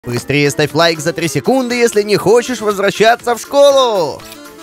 Быстрее ставь лайк за 3 секунды, если не хочешь возвращаться в школу.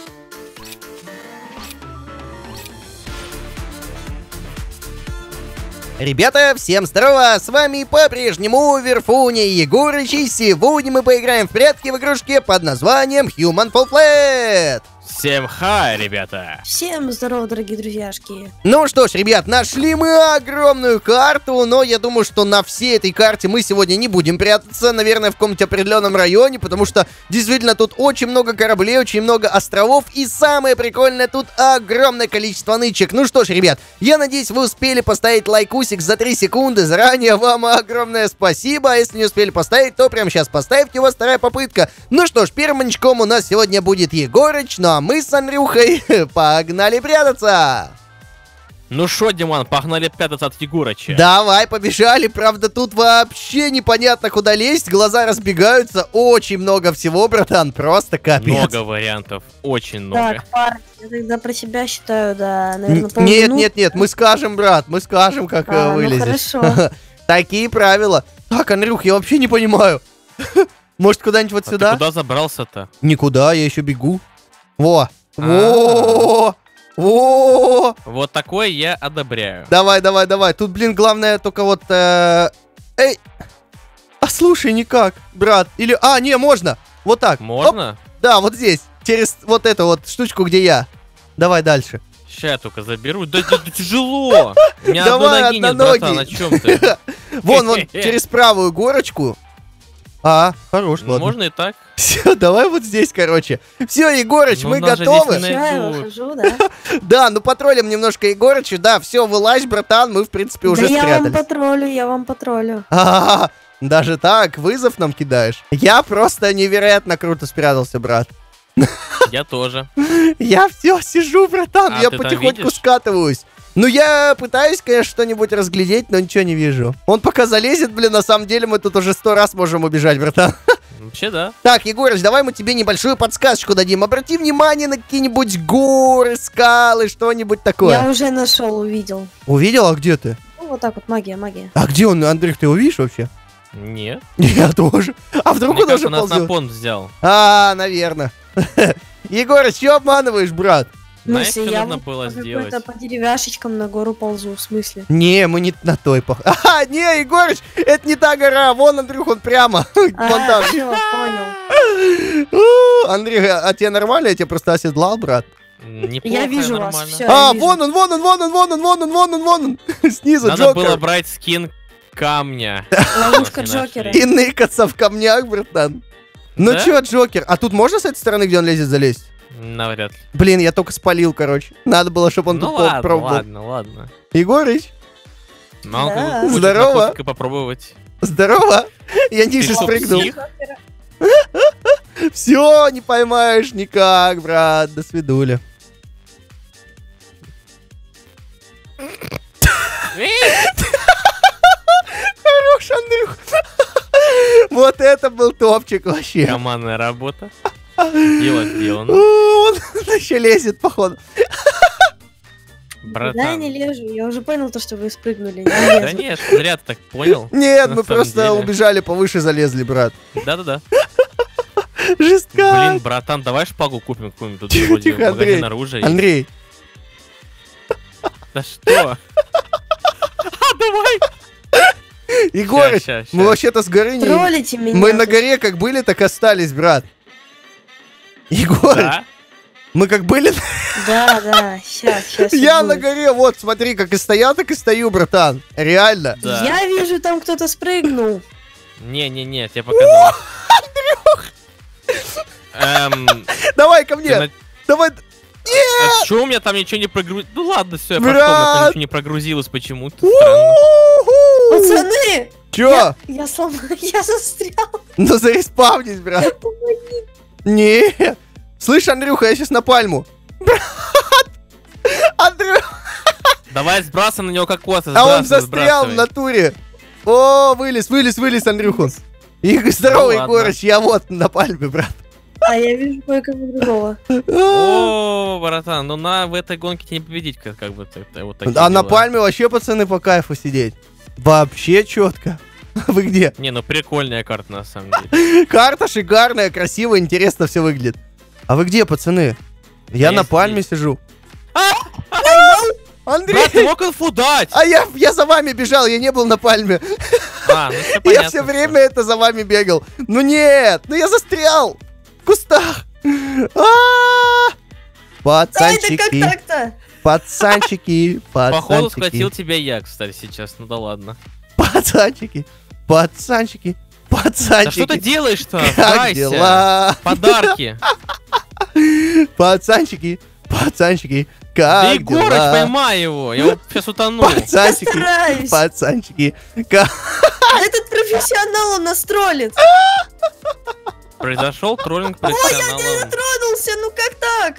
Ребята, всем здорово! С вами по-прежнему Верфуня и Егорыч, и сегодня мы поиграем в прятки в игрушке под названием Human Fall Flat. Всем хай, ребята! Всем здорово, дорогие друзьяшки! Ну что ж, ребят, нашли мы огромную карту, но я думаю, что на всей этой карте мы сегодня не будем прятаться, наверное, в каком-нибудь определенном районе, потому что действительно тут очень много кораблей, очень много островов, и самое прикольное, тут огромное количество нычек. Ну что ж, ребят, я надеюсь, вы успели поставить лайкусик за 3 секунды, заранее вам огромное спасибо, а если не успели поставить, то прямо сейчас поставьте, у вас вторая попытка. Ну что ж, первым маньячком у нас сегодня будет Егорыч, ну а мы с Андрюхой погнали прятаться! Ну шо, Диман, погнали прятаться от Егорыча. Давай, побежали, правда тут вообще непонятно куда лезть, глаза разбегаются, очень много всего, братан, просто капец. Много вариантов, очень много. Так, парни, я тогда про себя считаю, да, наверное, Нет, мы скажем, брат, мы скажем, как вылезешь. Ну хорошо. Такие правила. Так, Андрюх, я вообще не понимаю. Может, куда-нибудь вот сюда? Ты куда забрался-то? Никуда, я еще бегу. Во! Во! Вот такой я одобряю. Давай. Тут, блин, главное только вот... Эй! А слушай, никак, брат. Или... А, не, можно. Вот так. Можно? Оп. Да, вот здесь. Через вот эту вот штучку, где я. Давай дальше. Ща я только заберу. Да тяжело. У меня Давай, одной ноги нет, братан, на чем ты? Вон, через правую горочку. А, хорош, ладно. Можно и так. Все, давай вот здесь, короче. Все, Егорыч, мы готовы. Все, я выхожу, да? Да, ну потроллим немножко Егорыча. Да, все, вылазь, братан, мы, в принципе, уже да спрятались. я вам патрулю. Даже так, вызов нам кидаешь? Я просто невероятно круто спрятался, брат. Я тоже. Я все сижу, братан, я потихоньку скатываюсь. Ну, я пытаюсь, конечно, что-нибудь разглядеть, но ничего не вижу. Он пока залезет, блин, на самом деле мы тут уже 100 раз можем убежать, братан. Вообще, да. Так, Егорыч, давай мы тебе небольшую подсказочку дадим. Обрати внимание на какие-нибудь горы, скалы, что-нибудь такое. Я уже нашел, увидел. Увидел? А где ты? Ну, вот так вот, магия. А где он, Андрюх, ты его видишь вообще? Нет. Я тоже. А вдруг Мне он уже нас ползет? на понт взял. А, наверное. Егорыч, что обманываешь, брат? Знаешь, что я нужно было сделать? по деревяшечкам на гору ползу, в смысле? Не, мы не на той не, Егорыч, это не та гора. Вон, Андрюх, он прямо. Вон там. Все, понял. Андрей, а тебе нормально? Я тебя просто оседлал, брат. Неплохо, Я вижу нормально. вас, все. Вон он. Снизу Надо Джокер. было брать скин камня. Ловушка Джокера. И ныкаться в камнях, братан. Ну Да? чё, Джокер? А тут можно с этой стороны, где он лезет, залезть? Навряд ли. Блин, я только спалил, короче. Надо было, чтобы он Ну тут ладно, пробовал. ладно. Егорыч, Да. Здорово. Попробовать. здорово. Я ниже Ты что, спрыгнул. псих? Все, не поймаешь никак, брат. До свидули. Хорош, Андрюх. Вот это был топчик вообще. Командная работа. Дело сделано. Он еще лезет, походу. Да, я Братан. не лежу, я уже понял то, что вы спрыгнули. Да нет, зря ты так понял. Нет, На мы самом просто деле. убежали, повыше залезли, брат. Да-да-да. Жестко. Блин, братан, давай шпагу купим какую-нибудь тут Тихо, вроде тихо, Андрей. магазин оружия. Андрей, Да что? Давай! Егорыч, Ща. мы вообще-то с горы не... Троллите меня. Мы на горе как были, так остались, брат. Егорыч, Да? мы как были... Да, сейчас. Я на горе, вот, смотри, как и стоял, так и стою, братан. Реально. Да. Я вижу, там кто-то спрыгнул. Не, тебе показалось. Давай ко мне. Давай. А чё у меня там ничего не прогрузилось? Ну ладно, все, я пошел, у Брат! меня там ничего не прогрузилось почему-то. Странно. У-ху. Пацаны! Чё? Я застрял. Ну зареспавнись, брат. Помоги. Не. Слышь, Андрюха, я сейчас на пальму. Брат. Андрюха. Давай сбрасывай на него кокосы. А он застрял в натуре. О, вылез, Андрюха. Здорово, Ну ладно. Егорыч, я вот на пальме, брат. А я вижу кое-кого другого. О, братан, ну в этой гонке тебе не победить, как бы вот такие А на дела. пальме вообще, пацаны, по кайфу сидеть. Вообще четко. Вы где? Не, ну прикольная карта на самом деле. Карта шикарная, красиво, интересно все выглядит. А вы где, пацаны? Я на пальме сижу. Андрей! Брат, ты мог инфу дать! А я за вами бежал, я не был на пальме. А, ну все понятно. Я все время это за вами бегал. Ну нет, ну я застрял в кустах. Да это как Пацанчики, так-то? пацанчики, Походу схватил пацанчики, тебя я, кстати, сейчас. Ну да ладно. пацанчики, пацанчики, Да что ты пацанчики. делаешь-то? Как Сдайся. дела? Подарки. Пацанчики, пацанчики, Да, как Егорыч, дела? поймай его. Я вот сейчас утону. Пацанчики, Стараюсь. пацанчики, как... Этот профессионал он нас троллит. Произошел троллинг Ой, я не профессионалом. дотронулся, ну как так?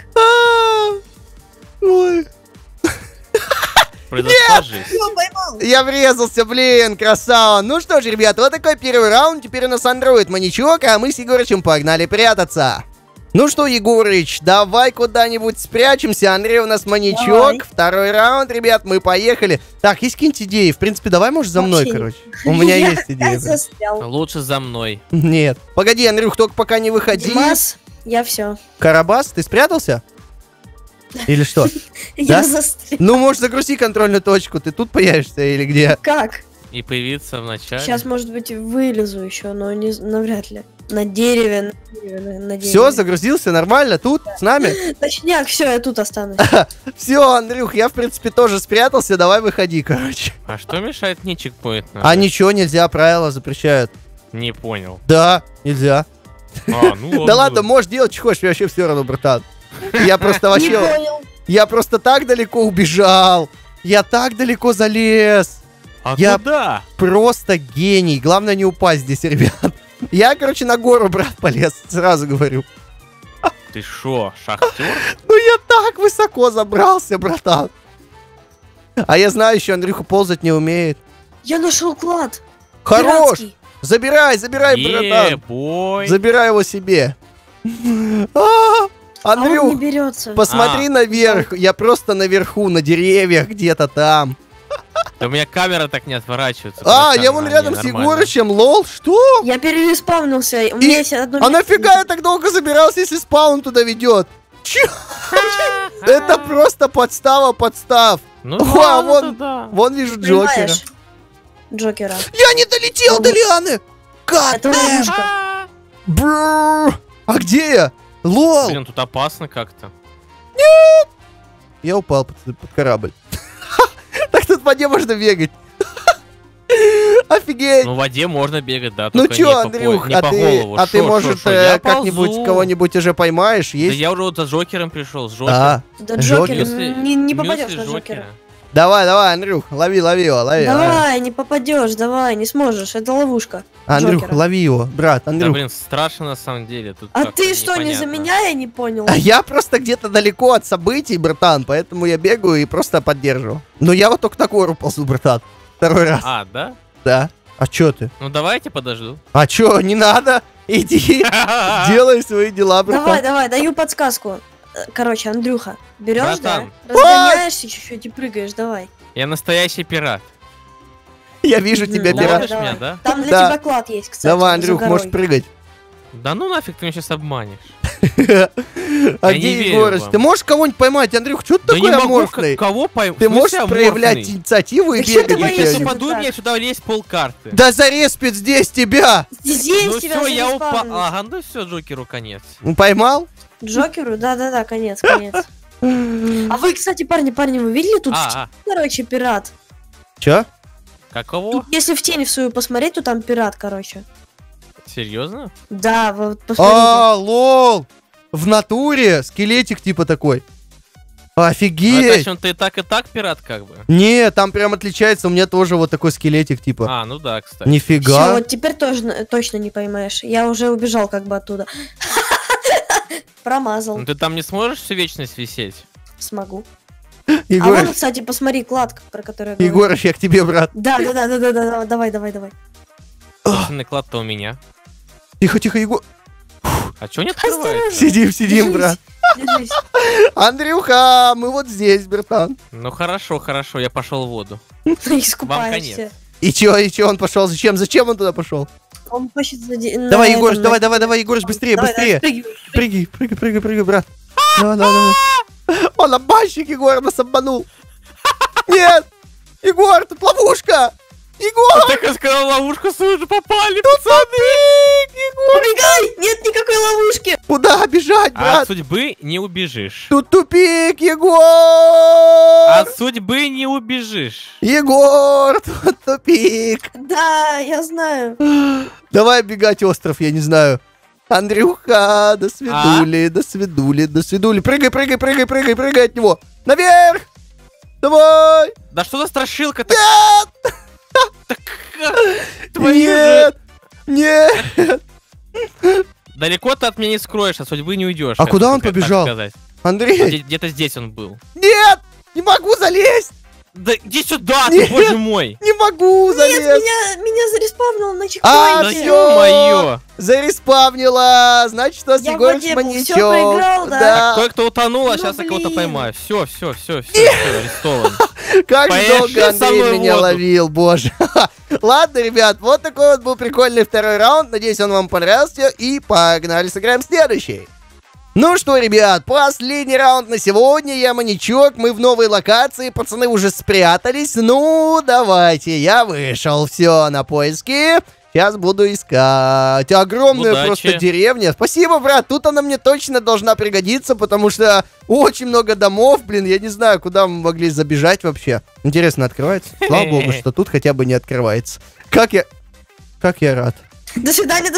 Ой. Произошла жизнь. Всё, поймал. Я врезался, блин, красава. Ну что ж, ребята, вот такой первый раунд. Теперь у нас андроид маньячок, а мы с Егорычем погнали прятаться. Ну что, Егорыч, давай куда-нибудь спрячемся. Андрей у нас маньячок. Давай. Второй раунд, ребят, мы поехали. Так, есть какие-нибудь идеи? В принципе, давай, может, за мной, Вообще короче. У меня Я есть идея. опять застрял. Лучше за мной. Нет. Погоди, Андрюх, только пока не выходи. Димас, я все. Карабас, ты спрятался? Или что? Я застрял. Ну, может, загрузи контрольную точку. Ты тут появишься или где? Как? И появиться в начале. Сейчас, может быть, вылезу еще, но не, навряд ли. На дереве, на дереве. Все, загрузился нормально тут, с нами? Точняк, все, я тут останусь. Все, Андрюх, я, в принципе, тоже спрятался. Давай выходи, короче. А что мешает мне чекпоинт? А ничего нельзя, правила запрещают. Не понял. Да, нельзя. А, ну Да ладно, можешь делать, что хочешь, мне вообще все равно, братан. Я просто Не вообще... понял. Я просто так далеко убежал. Я так далеко залез. А Я- куда? Просто гений. Главное не упасть здесь, ребят. Я, короче, на гору, брат, полез. Сразу говорю. Ты шо, шахтер? Ну я так высоко забрался, братан. А я знаю, еще Андрюха ползать не умеет. Я нашел клад. Хорош! Пиратский. Забирай, братан. Бой. Забирай его себе. А он не Андрюх, берется. посмотри наверх. Я просто наверху, на деревьях, где-то там. Да у меня камера так не отворачивается. А, братан, я вон не, рядом с нормально. Егорычем, лол, что? Я перереспавнился. У меня есть одно... А нафига я так долго забирался, если спаун туда ведет? Чё? Это просто подстава подстав. Ну О, да, вон- ну да. Вон вижу Джокера. Понимаешь? Джокера. Я не долетел до Лианы! God Это damn! ловушка. А, Бррр. А где я? Лол! Блин, тут опасно как-то. Я упал под корабль. Так тут в воде можно бегать. Офигеть! Ну в воде можно бегать, да. Ну только чё, не по Андрюх, не по голову. а ты, Шо, может, шо, я как-нибудь ползу. кого-нибудь уже поймаешь? Да Есть? я уже вот за Джокером пришел, с Джокером. А, Да Джокер. Джокер, не попадешь на Джокера. давай, Андрюх, лови его, лови. Давай, не попадешь, давай, не сможешь, это ловушка. Андрюх, Джокера. лови его, брат, Да Андрюх. блин, страшно на самом деле. Тут А как-то ты что, не за непонятно. меня, я не понял? А я просто где-то далеко от событий, братан, поэтому я бегаю и просто поддерживаю. Но я вот только на гору ползу, братан. Второй раз. А, да? Да. А чё ты? Ну давайте подожду. А чё, не надо? Иди, делай свои дела, Давай, братан. давай, даю подсказку. Короче, Андрюха, берешь, да? Братан. Разгоняешься чуть-чуть и прыгаешь, давай. Я настоящий пират. Я вижу тебя, Давай, пират. Ловишь меня, да? Там для Да. тебя клад есть, кстати. Давай, за Андрюх, горой. можешь прыгать. Да ну нафиг, ты меня сейчас обманешь. А Я не где верю Егорыч? вам. ты можешь кого-нибудь поймать, Андрюх? Чё ты Да не такой могу, аморфный? кого поймать? Ты можешь проявлять инициативу и Так чё ты бегать? боишься? Я где-нибудь? попаду, так. мне сюда лезть полкарты. Да зареспит здесь тебя! Здесь Ну тебя все, я упал. зареспавнилось. Ага, ну все, Джокеру конец. Ну, поймал? Джокеру? Да-да-да, конец. А вы, кстати, парни, вы видели тут, короче, пират? Чё? Какого? Тут, если в тень в свою посмотреть, то там пират, короче. Серьезно? Да, вот посмотрите. А, лол! В натуре скелетик типа такой. Ну, это Офигеть! значит, он ты и так пират как бы. Не, там прям отличается, у меня тоже вот такой скелетик типа. А, ну да, кстати. Нифига. Все, вот теперь точно не поймаешь. Я уже убежал как бы оттуда. Промазал. Ну ты там не сможешь всю вечность висеть? Смогу. А вон, Егорыч, кстати, посмотри, клад, про который я говорю. Егорыч, я к тебе, брат. Да, давай. Собственный клад-то у меня. Тихо, Егор. А чё не открывается? Сидим, Держись, брат. держись. Андрюха, мы вот здесь, братан. Ну хорошо, я пошел в воду. Искупаешься. И чё он пошел? Зачем он туда пошел? Он хочет... Давай, Егорыч, давай, Егорыч, быстрее. Прыгай, брат. Давай. Он обманщик, Егор нас обманул. Нет! Егор, тут ловушка! Егор! Так я сказал, ловушку свою же попали, Тут пацаны! тупик, Егор! Убегай! Нет никакой ловушки! Куда бежать, От брат? судьбы не убежишь. Тут тупик, Егор! От судьбы не убежишь. Егор, тут тупик. Да, я знаю. Давай бегать остров, я не знаю. Андрюха, до свидули. Прыгай от него. Наверх! Давай! Да что за страшилка-то? Нет! Нет! Далеко ты от меня не скроешь, от судьбы не уйдешь. А куда он побежал? Андрей! Где-то здесь он был. Нет! Не могу залезть! Да иди сюда, Нет. ты, боже мой! Не могу Нет, залезть! меня зареспавнило на А, Да чекпоинте. всё! ё-моё! Зареспавнила! Значит, у нас Я в Егорыч воде был, маньячок. всё проиграл, да? Кое-кто утонул, а Ну, сейчас я кого-то блин. поймаю. Все, арестован. Как же Поехали долго со Андрей мной в меня воду. ловил, боже. Ладно, ребят, вот такой вот был прикольный второй раунд. Надеюсь, он вам понравился. И погнали, сыграем следующий. Ну что, ребят, последний раунд на сегодня. Я маньячок, мы в новой локации. Пацаны уже спрятались. Ну, давайте, я вышел. Все, на поиски. Сейчас буду искать. Огромная Удачи. просто деревня. Спасибо, брат. Тут она мне точно должна пригодиться, потому что очень много домов. Блин, я не знаю, куда мы могли забежать вообще. Интересно, открывается? Слава богу, что тут хотя бы не открывается. Как я рад. До свидания.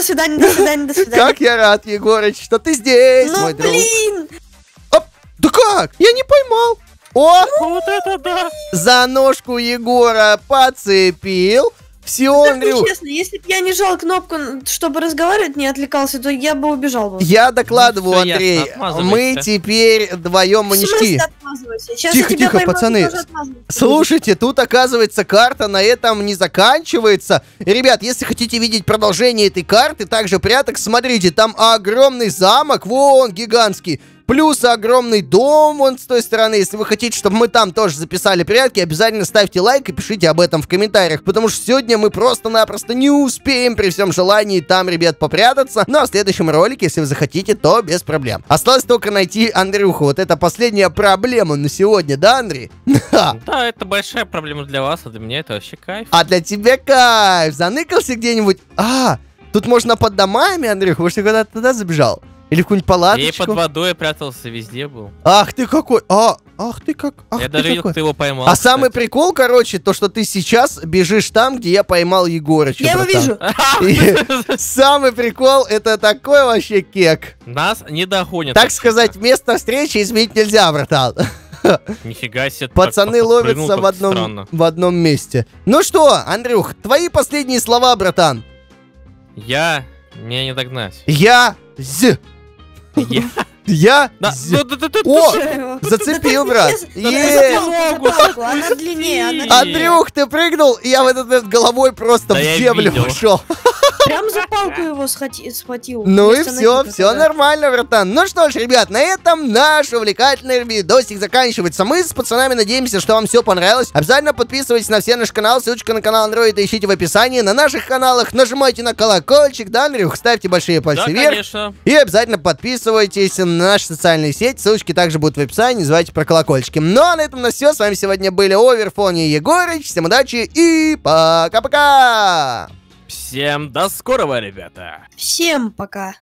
Как я рад, Егорыч, что ты здесь, Ну, мой друг. блин! Оп, да как? Я не поймал. О, Вот это да! за ножку Егора подцепил. Все, Так Андрюх. нечестно, если бы я не жал кнопку, чтобы разговаривать, не отвлекался, то я бы убежал бы. Я докладываю, Ну, всё Андрей, ясно, отмазывайся. мы теперь вдвоем В смысле маньячки. отмазывайся? Сейчас Тихо, я тебя тихо, поймаю, пацаны. ты тоже отмазывайся. Слушайте, тут, оказывается, карта на этом не заканчивается. Ребят, если хотите видеть продолжение этой карты, также пряток, смотрите, там огромный замок, вон, гигантский. Плюс огромный дом вон с той стороны. Если вы хотите, чтобы мы там тоже записали прятки, обязательно ставьте лайк и пишите об этом в комментариях. Потому что сегодня мы просто-напросто не успеем при всем желании там, ребят, попрятаться. Но в следующем ролике, если вы захотите, то без проблем. Осталось только найти Андрюху. Вот это последняя проблема на сегодня, да, Андрей? Да, это большая проблема для вас, а для меня это вообще кайф. А для тебя кайф. Заныкался где-нибудь? Тут можно под домами, Андрюха. Может, ты куда-то туда забежал? Или в какую-нибудь Я и палаточку? под водой прятался, везде был. Ах ты какой! Ах ты как! Ах Я ты даже видел, какой. как ты его поймал. А самый кстати. прикол, короче, то, что ты сейчас бежишь там, где я поймал Егорыча. Я его братан. вижу. И самый прикол, это такой вообще кек. Нас не догонят. Так сказать, место встречи изменить нельзя, братан. Нифига себе. ты Пацаны так подпрыгнул, ловятся как странно. в одном месте. Ну что, Андрюх, твои последние слова, братан. Меня не догнать. Я. Да, О, Чё? зацепил, Да брат. ты нечестно. Е. За палку, она длиннее, она длиннее. Андрюх, ты прыгнул, и я в этот момент головой просто Да в я землю видел. ушел. Прям за палку его схватил. Ну и Вместо все, ноги все показал. нормально, братан. Ну что ж, ребят, на этом наш увлекательный видосик заканчивается. Мы с пацанами надеемся, что вам все понравилось. Обязательно подписывайтесь на все наши каналы. Ссылочка на канал Android ищите в описании. На наших каналах нажимайте на колокольчик, да, Андрюх? Ставьте большие пальцы Да, вверх. конечно. И обязательно подписывайтесь на наши социальные сети. Ссылочки также будут в описании. Не забывайте про колокольчики. Ну а на этом у нас все. С вами сегодня были Оверфон и Егорыч. Всем удачи и пока-пока! Всем до скорого, ребята. Всем пока.